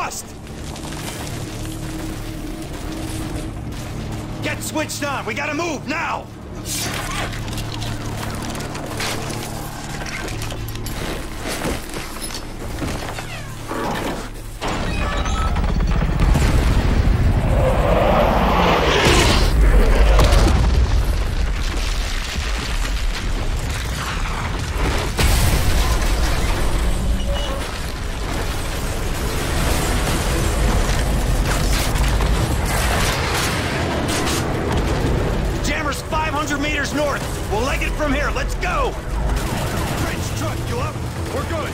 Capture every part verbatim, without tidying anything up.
Frost! Get switched on! We gotta move, now! meters north. We'll leg it from here. Let's go! French truck, you up? We're good.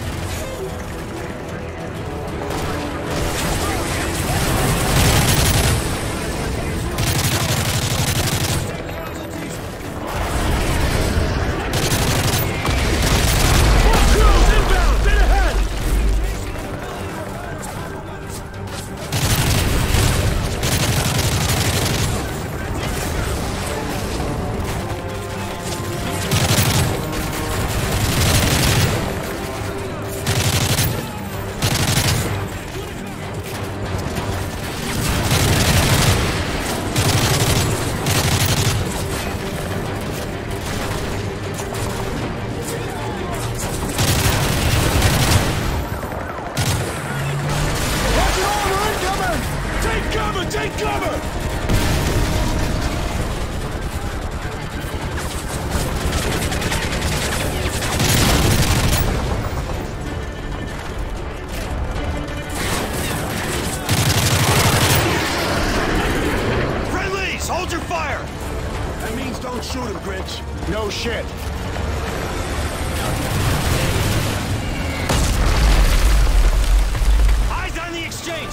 Take cover! Friendlies, hold your fire! That means don't shoot him, Grinch. No shit. Eyes on the exchange!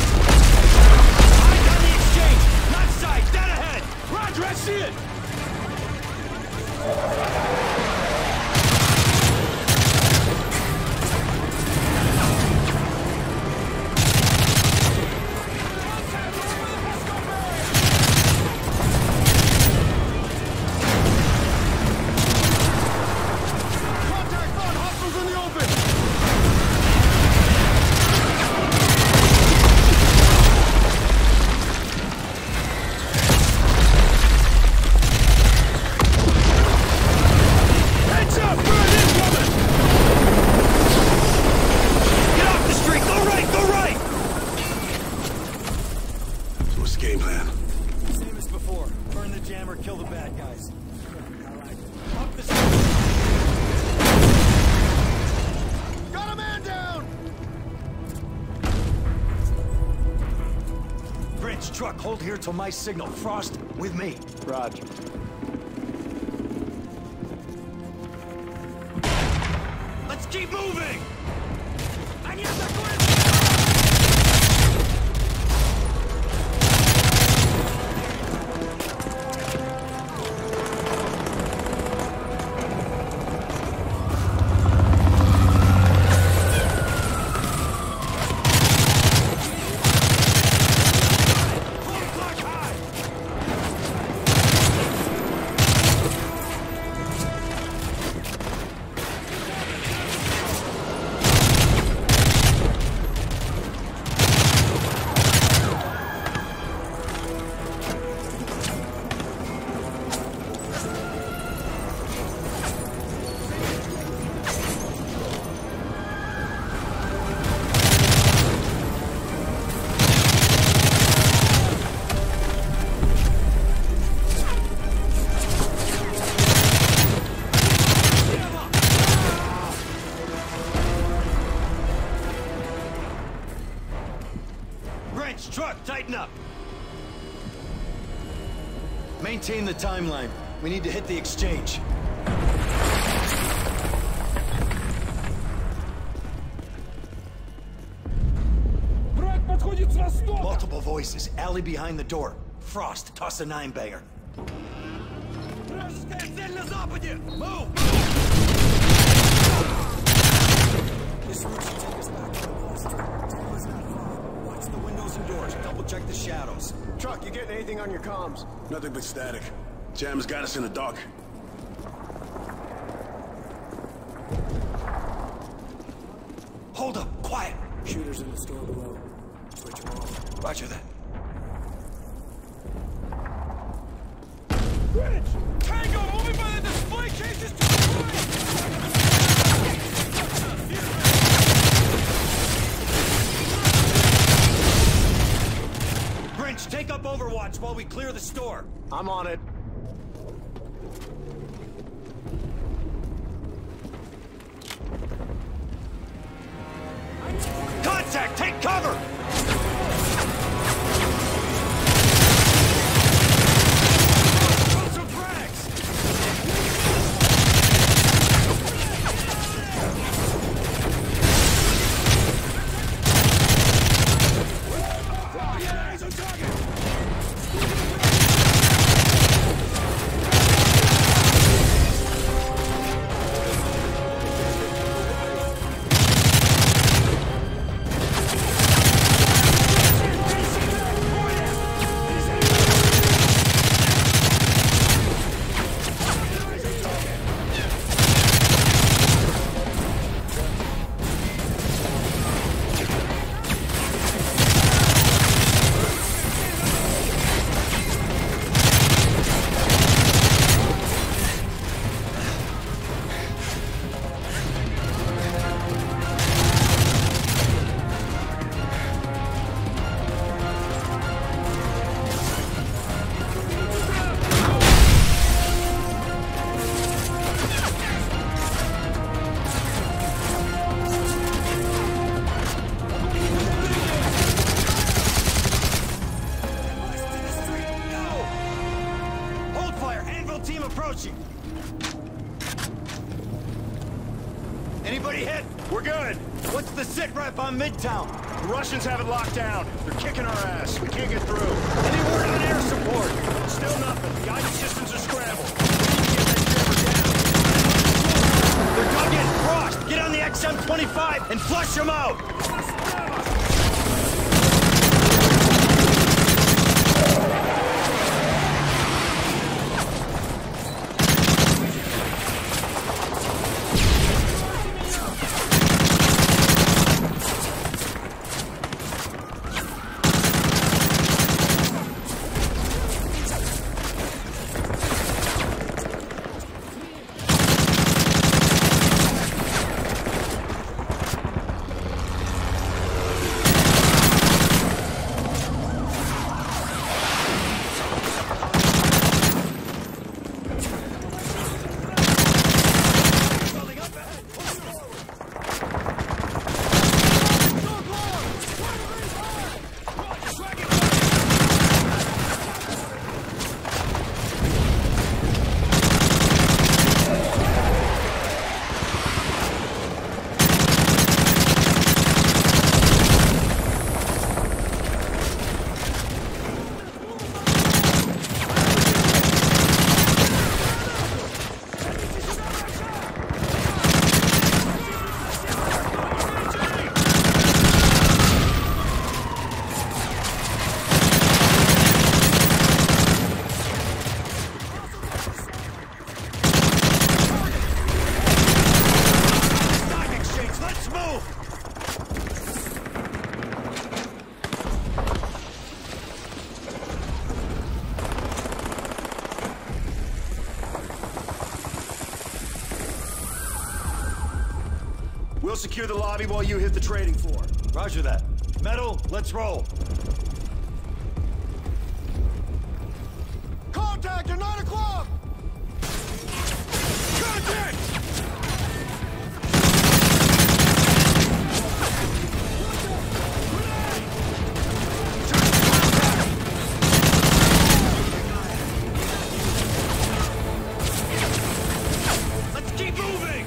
Not sight, dead ahead! Roger, I see it! Contact on! Hostiles in the open! Game plan. Same as before. Burn the jammer, kill the bad guys. Alright. Up the Got a man down! Grinch, truck, hold here till my signal. Frost, with me. Roger. Let's keep moving! Они атакуют! Truck, tighten up! Maintain the timeline. We need to hit the exchange. Multiple voices. Alley behind the door. Frost, toss a nine-banger. Move! This route should take us back to the district. Taylor's not far. Watch the windows and doors. Double check the shadows. Truck, you getting anything on your comms? Nothing but static. Jam's got us in the dark. Hold up, quiet. Shooters in the store below. Switch them off. Roger that. Bridge! Tango, moving by the display cases to the right! Grinch, take up Overwatch while we clear the store. I'm on it. Contact! Take cover! Throw some frags! Yeah, he's on target! Approaching. Anybody hit? We're good. What's the sit rep on Midtown? The Russians have it locked down. They're kicking our ass. We can't get through. Any word on air support? Still nothing. Guidance systems are scrambled. They're dug in. Frost, get on the X M twenty-five and flush them out. We'll secure the lobby while you hit the trading floor. Roger that. Metal, let's roll. Contact at nine o'clock! Contact! Let's keep moving!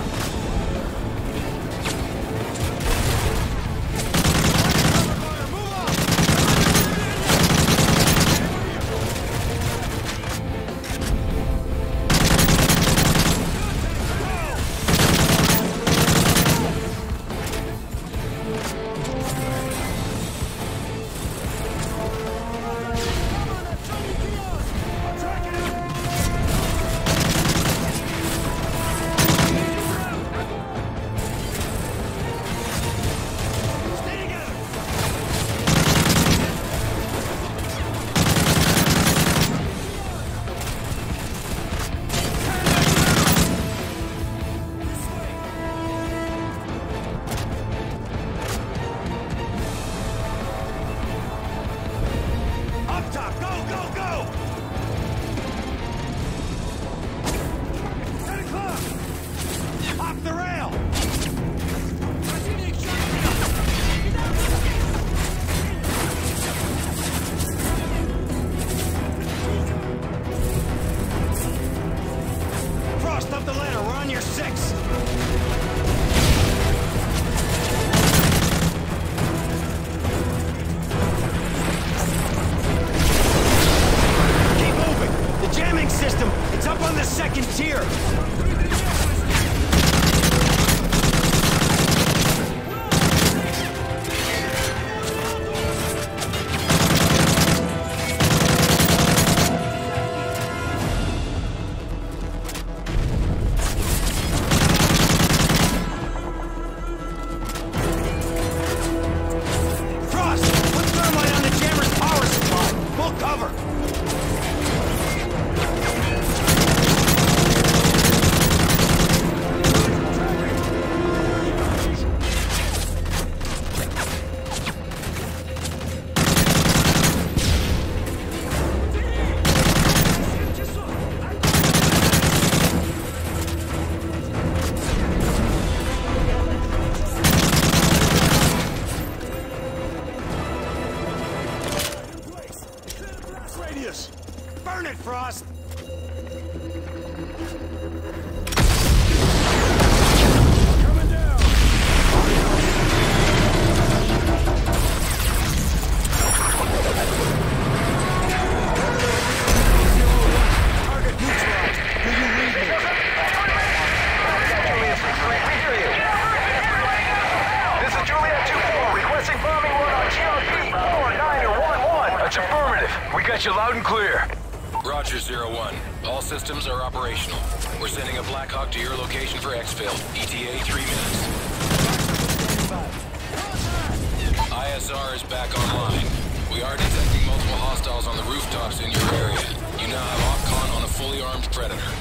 Move second tier! Burn it, Frost! Coming down! Target neutralized. Do you read me? This is Juliet two four, requesting bombing run on G R P four nine one one. That's affirmative. We got you loud and clear. Roger, Zero One. All systems are operational. We're sending a Black Hawk to your location for exfil. E T A three minutes. I S R is back online. We are detecting multiple hostiles on the rooftops in your area. You now have OpCon on a fully armed Predator.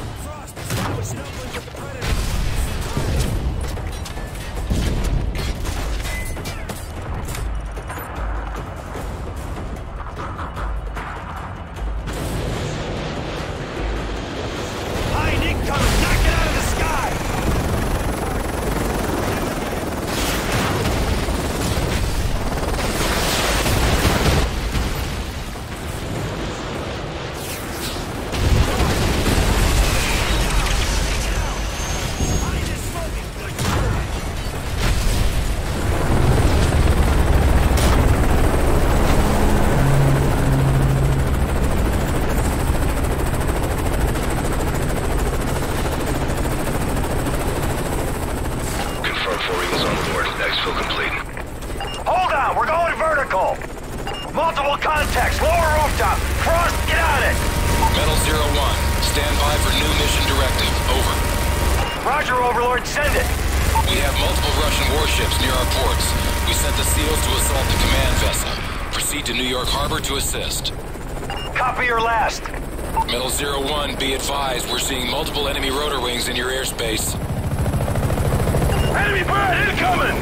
Multiple contacts, lower rooftop. Frost, get on it! Metal Zero One, stand by for new mission directive. Over. Roger, Overlord, send it. We have multiple Russian warships near our ports. We sent the SEALs to assault the command vessel. Proceed to New York Harbor to assist. Copy your last. Metal Zero One, be advised, we're seeing multiple enemy rotor wings in your airspace. Enemy bird incoming!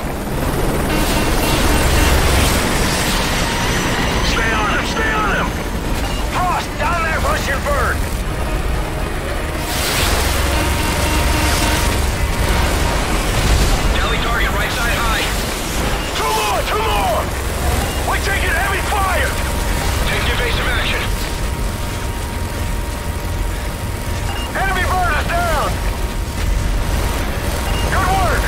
Stay on him! Stay on him! Frost, down that Russian bird! Tally target, right side high. Two more! Two more! We're taking heavy fire! Take evasive action. Enemy bird is down! Good work!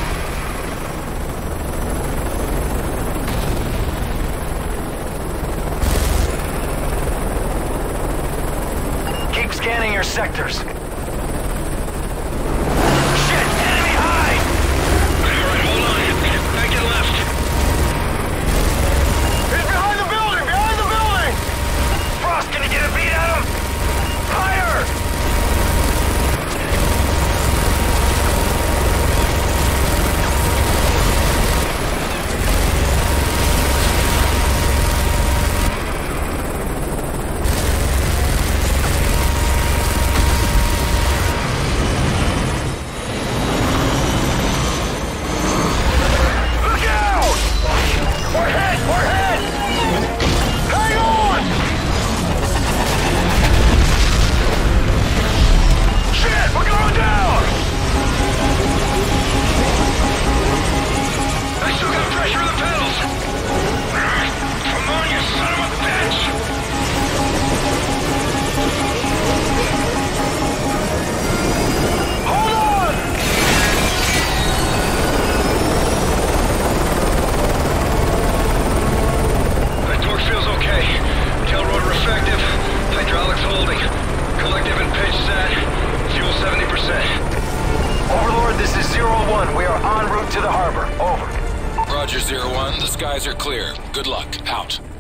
Keep scanning your sectors. Shit! Enemy high! Alright, hold on. Back and left. He's behind the building! Behind the building! Frost, can you get a beat at him? Fire! Roger, Zero One. The skies are clear. Good luck. Out.